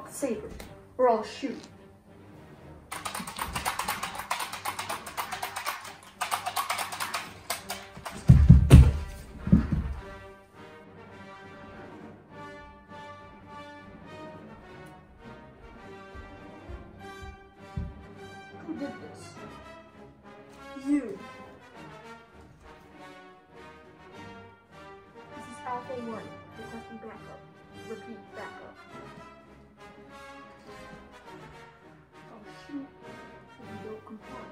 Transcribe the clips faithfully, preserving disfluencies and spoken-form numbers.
Save it, or I'll shoot. Who did this? You. This is Alpha one. Requesting backup. Repeat, backup. I'll shoot if you don't comply.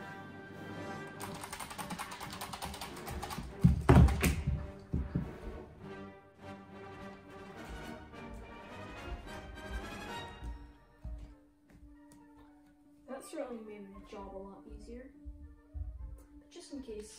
That certainly made my job a lot easier. But just in case.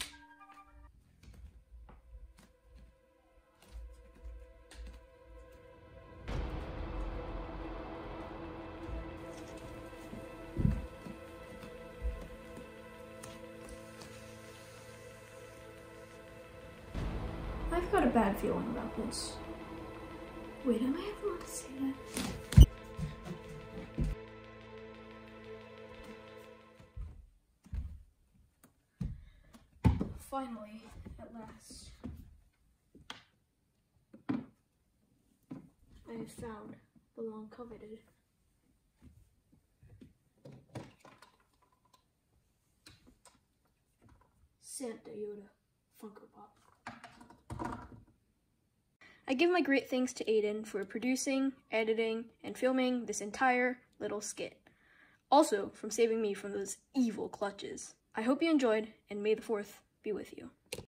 I've got a bad feeling about this. Wait, am I ever allowed to say that? Finally, at last, I have found the long coveted Santa Yoda Funko Pop. I give my great thanks to Aiden for producing, editing, and filming this entire little skit. Also, from saving me from those evil clutches. I hope you enjoyed, and may the fourth be with you.